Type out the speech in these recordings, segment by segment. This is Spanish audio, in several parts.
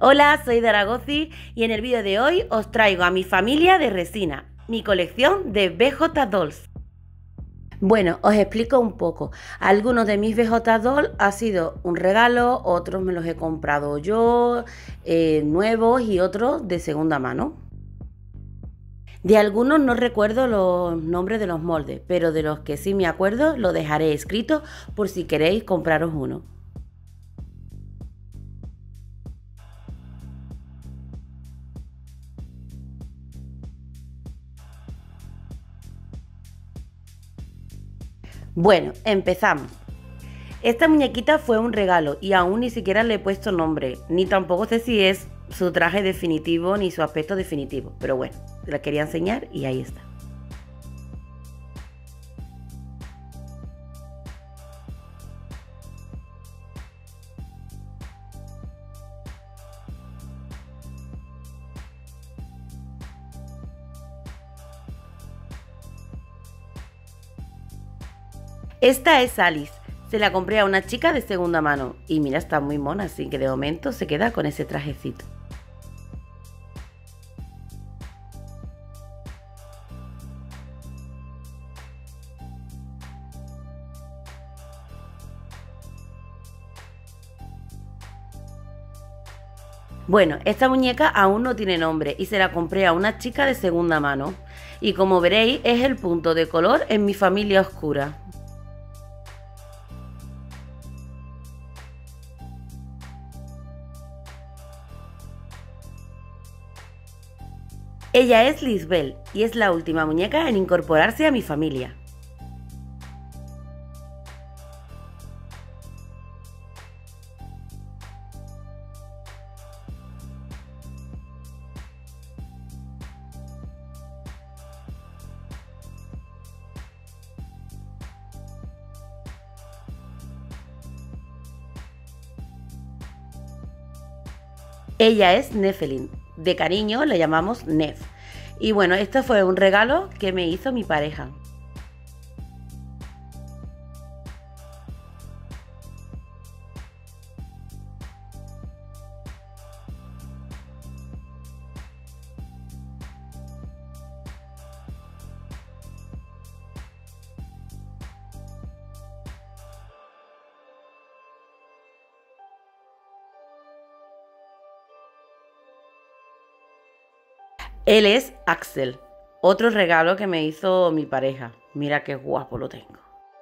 Hola, soy Daragozi y en el vídeo de hoy os traigo a mi familia de resina, mi colección de BJ Dolls. Bueno, os explico un poco. Algunos de mis BJ Dolls ha sido un regalo, otros me los he comprado yo, nuevos y otros de segunda mano. De algunos no recuerdo los nombres de los moldes, pero de los que sí me acuerdo lo dejaré escrito por si queréis compraros uno. Bueno, empezamos. Esta muñequita fue un regalo y aún ni siquiera le he puesto nombre, ni tampoco sé si es su traje definitivo ni su aspecto definitivo, pero bueno, te la quería enseñar y ahí está. Esta es Alice, se la compré a una chica de segunda mano y mira, está muy mona, así que de momento se queda con ese trajecito. Bueno, esta muñeca aún no tiene nombre y se la compré a una chica de segunda mano. Y como veréis, es el punto de color en mi familia oscura. Ella es Lisbel y es la última muñeca en incorporarse a mi familia. Ella es Nefelin, de cariño le llamamos Nef. Y bueno, este fue un regalo que me hizo mi pareja. Él es Axel, otro regalo que me hizo mi pareja. Mira qué guapo lo tengo.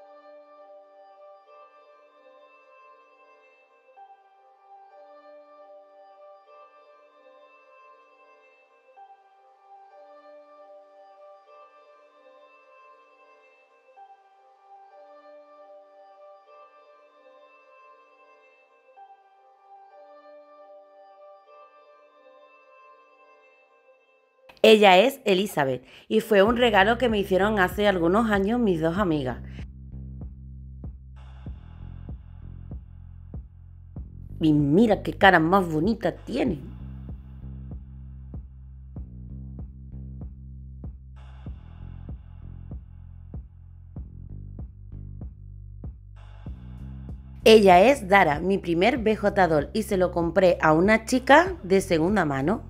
Ella es Elizabeth y fue un regalo que me hicieron hace algunos años mis dos amigas. Y mira qué cara más bonita tiene. Ella es Dara, mi primer BJ Doll, y se lo compré a una chica de segunda mano.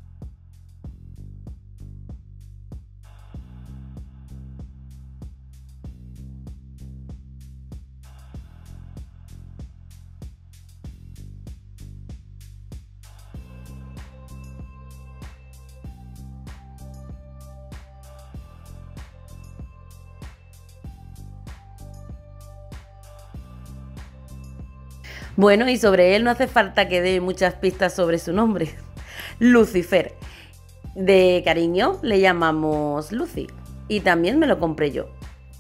Bueno, y sobre él no hace falta que dé muchas pistas sobre su nombre. Lucifer. De cariño le llamamos Lucy. Y también me lo compré yo.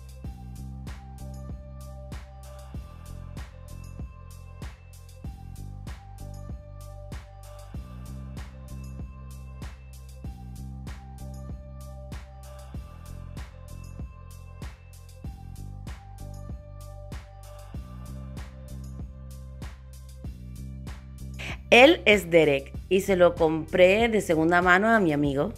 Él es Derek y se lo compré de segunda mano a mi amigo.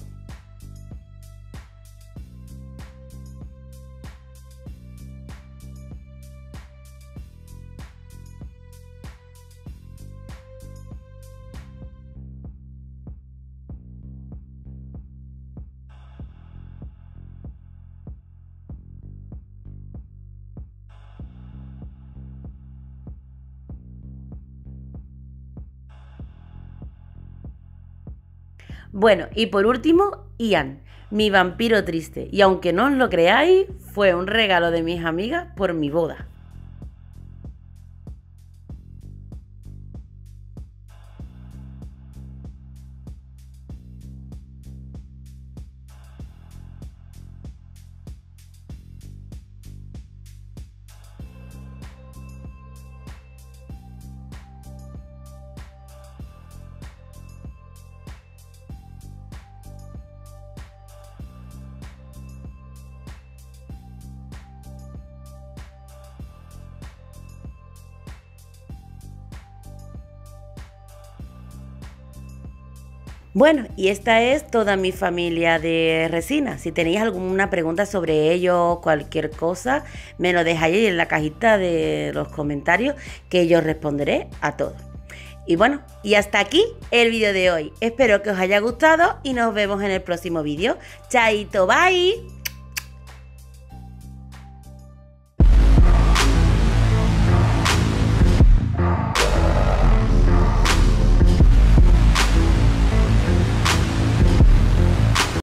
Bueno, y por último, Ian, mi vampiro triste. Y aunque no os lo creáis, fue un regalo de mis amigas por mi boda. Bueno, y esta es toda mi familia de resina. Si tenéis alguna pregunta sobre ellos, cualquier cosa, me lo dejáis ahí en la cajita de los comentarios que yo responderé a todos. Y bueno, y hasta aquí el vídeo de hoy. Espero que os haya gustado y nos vemos en el próximo vídeo. Chaito, bye.